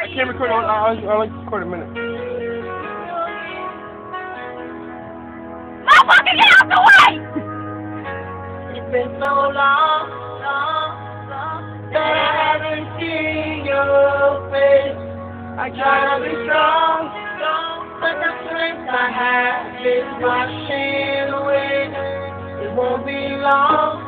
I can't record. I like to record a minute. Motherfucker, get out the way! It's been so long, that I haven't seen your face. I try to be strong, but the strength I have is washing away. It won't be long